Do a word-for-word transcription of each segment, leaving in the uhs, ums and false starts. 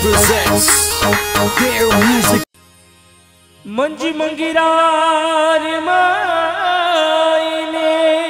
presents their music. मंजी मंगिरार मायने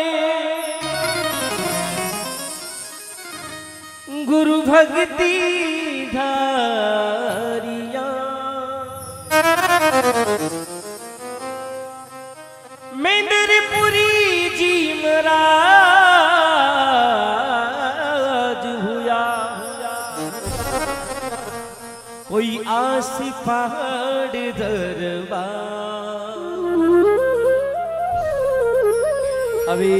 गुरु भक्ति धारिया मेंदरपुरी जी महाराज हुआ कोई आसी पहाड़ दरबार। अभी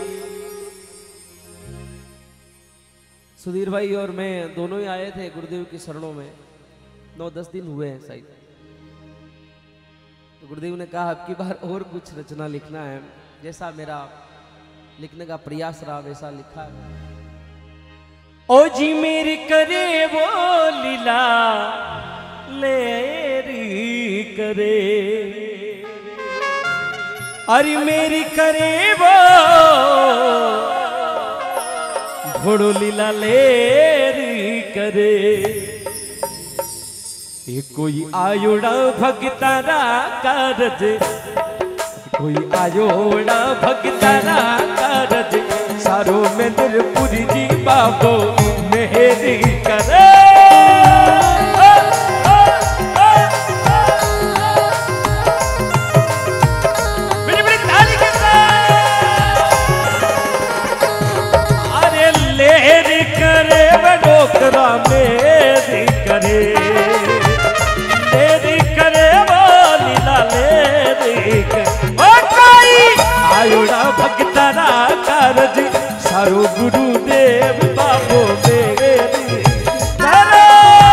सुधीर भाई और मैं दोनों ही आए थे गुरुदेव की शरणों में, नौ दस दिन हुए हैं शायद। तो गुरुदेव ने कहा अब की बार और कुछ रचना लिखना है, जैसा मेरा लिखने का प्रयास रहा वैसा लिखा है। ओ जी मेरी करे वो लीला लेरी करे, अरे मेरी करे वो घोड़ो लीला लेरी करे। ये कोई आयोड़ा भगतारा कारज, कोई आयोड़ा भगतारा कारज, सारो मेंदरपुरी जी बाबो मेहरी करे। मेरी बड़ी ताली के साथ अरे लेरी करे वो डोकरा मेरी करे, लेरी करे वो लीला लेरी करे। ओ कोई आयोड़ा भगतारा कारज, सारो गुरुदेव बाबो मेरे करे।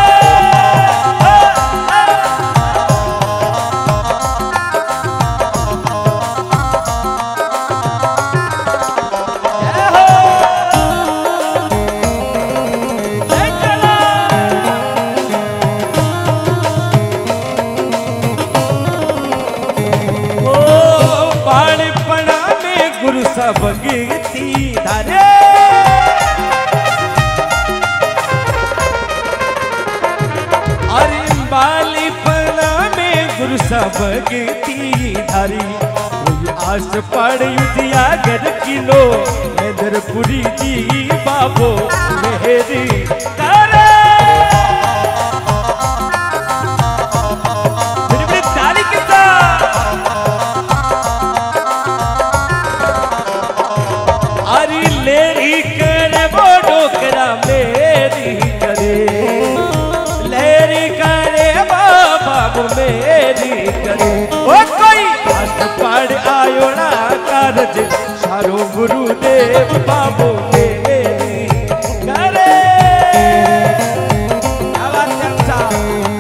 ओ बाणपणा में गुरु सब गीती धारे, अरे बालीपना में गुरु सब गीती धारी। कोई आस पड़ युधिया घर किलो मेंदरपुरी जी बाबो मेहरी करे। मेरी बड़ी ताली के साथ अरे लेरी करे वो डोकरा मेरी करे, लेरी करे बाबा मेरी करे। ओ कोई आस पड़ आयोड़ा कारज, सारो गुरुदेव बाबो मेरी करे। क्या बात है साहब।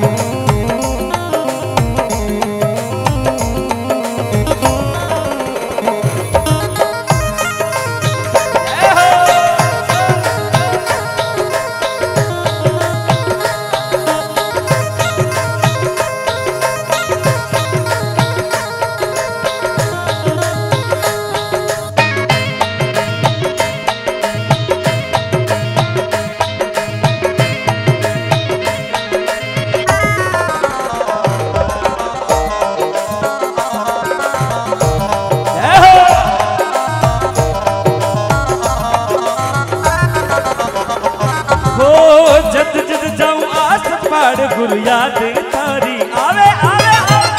जद जद जाऊं आस पाड़ गुरु याद तारी आवे आवे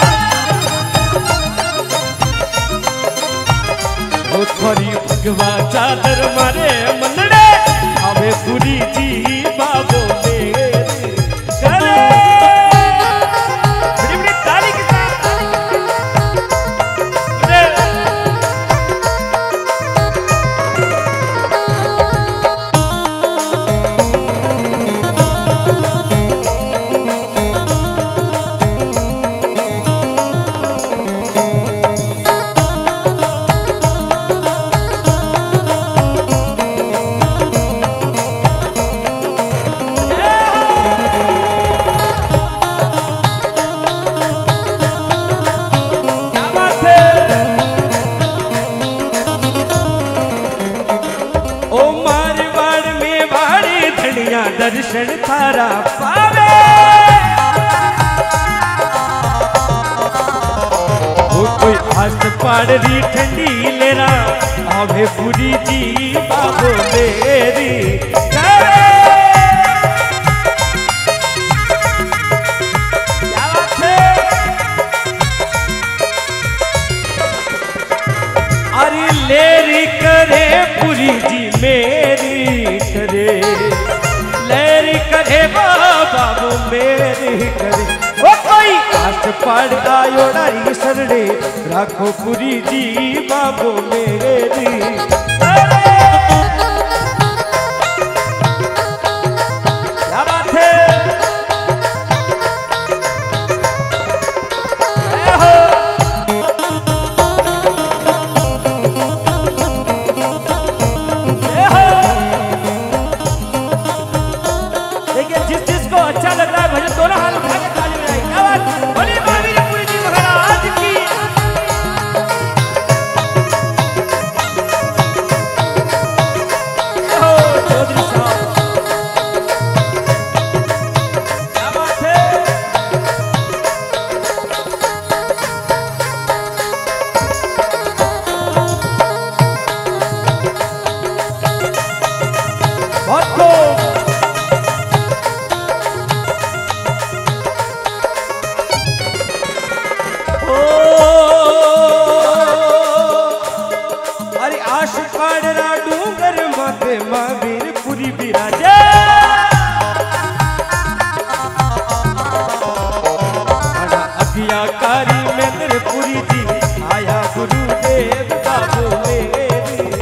वो थोड़ी भगवा चादर मारे मनड़े आवे गुरी जी बाबो मेरे करे। बड़ी बड़ी ताली के साथ दर्शन थारा पावे। आस पाड़ी ठंडी लेरा आवे पूरी जी बाबो मेरी अरे लेरी करे पूरी जी मेरी करे लेरी करे बाबू मेरी करे ओ कोई आस पड़ आयो डारी सरड़े राखो पूरी जी बाबू मेरी क्या बात है अच्छा लग रहा है भजन दोनों हाथ उठा के ताली बजाइए क्या बात बोलिए महावीर पूरी जी महाराज की ओ चौधरी साहब क्या बात है बहुत खूब महावीर पूरी विराजे अज्ञाकारी मेंद्र पूरी जी आया गुरुदेव बाबू मेरी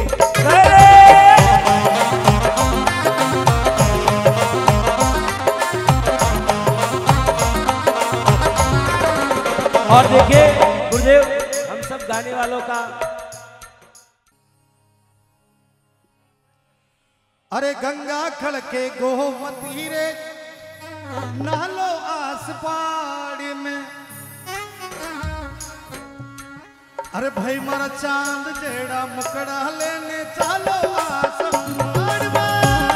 और देखिए गुरुदेव हम सब गाने वालों का अरे गंगा खड़के गोमती रे नालो आस पाड़ी में अरे भाई मारा चांद जेड़ा मुकड़ा लेने चालो आस पाड़ी में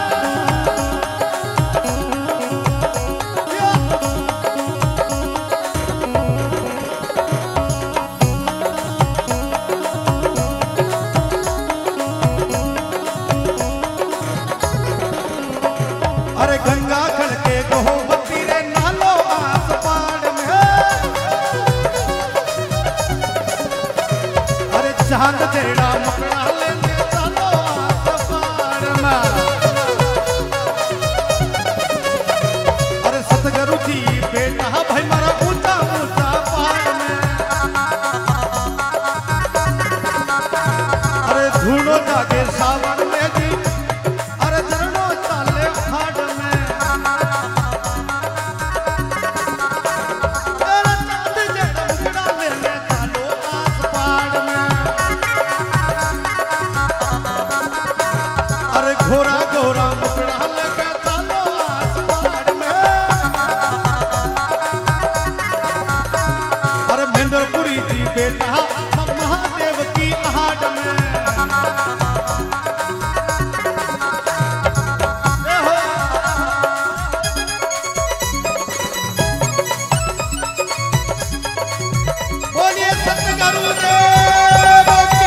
अरे गंगा खड़के गोमती रे नालो आस पाड़ में अरे चांद जेड़ा मुकड़ा लेने चलो आस पाड़ में अरे सतगुरु जी बेटा भाई मारा ऊंचा ऊंचा पहाड़ में अरे धूलो जागे सावन में जी अरे चरणों चाले खाड़ घोरा घोरा मुकड़ा लगा चालो आस पाड़ में अरे महेंद्रपुरी जी बेटा महादेव की आड़ में बोलिए सतगुरु देव की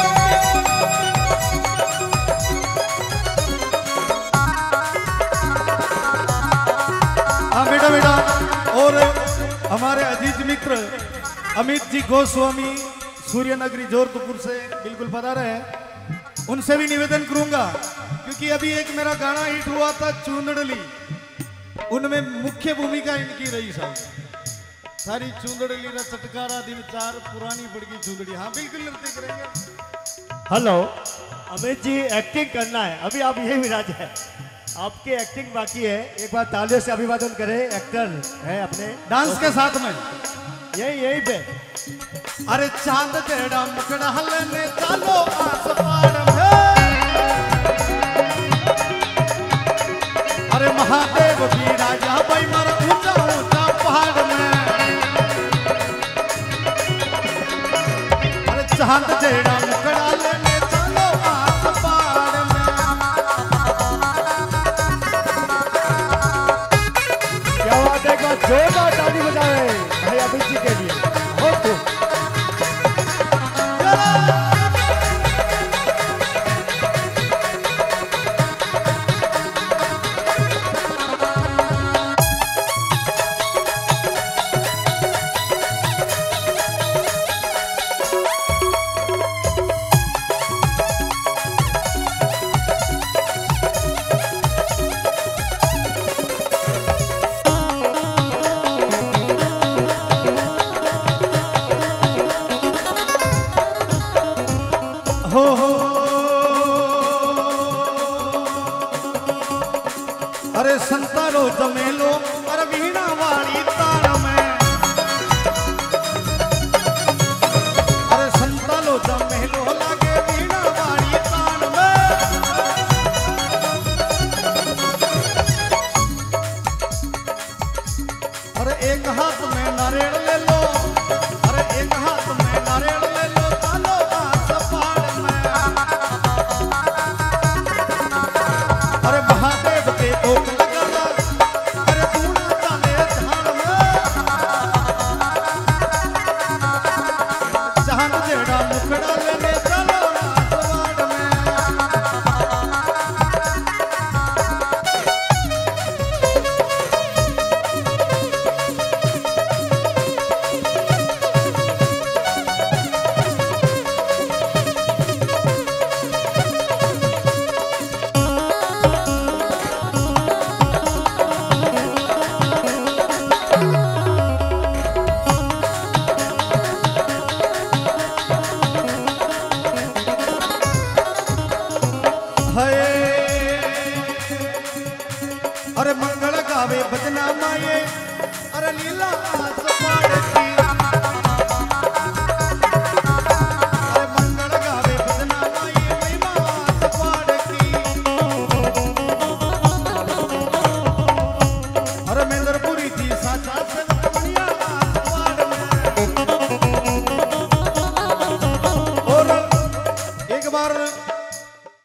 बेटा बेटा और हमारे अजीज मित्र अमित जी गोस्वामी सूर्यनगरी जोधपुर से बिल्कुल पधारे हैं उनसे भी निवेदन करूंगा क्योंकि अभी एक मेरा गाना हिट हुआ था चूंदड़ली उनमें मुख्य भूमिका इनकी रही साहब सारी चूंदड़ली रा चटकारा दिन चार पुरानी पड़गी चूंदड़ी हाँ बिल्कुल नृत्य करेंगे। हेलो अमित जी एक्टिंग करना है अभी आप यही मिराज है आपकी एक्टिंग बाकी है एक बार तालियों से अभिवादन करें एक्टर है अपने डांस के साथ में यही यही पे अरे चांद तेरा मुकड़ा लेने चलो आस पाड़ में अरे महादेव की राजा भाई मारा ऊंचा ऊंचा पहाड़ में अरे चांद तेरा मुकड़ा लेने चलो आस पाड़ में क्या बात है जोरदार ताली बजाए भाई अमित जी के लिए बहुत खूब अरे संतारो जमेलो अरे वीणा वाली तान में अरे संतालो जमेलो लागे वीणा वाली तान में अरे एक हाथ में नारियल ले लो अरे एक हाथ में नारियल ले लो चालो बास पाड़ में अरे महादेव के ओक लगा अरे दूना चाले धान में जहान जेड़ा मुखड़ा लेने चलो राजवाड़ में अरे मंगल गावे भजना माये अरे लीला आस पाड़ की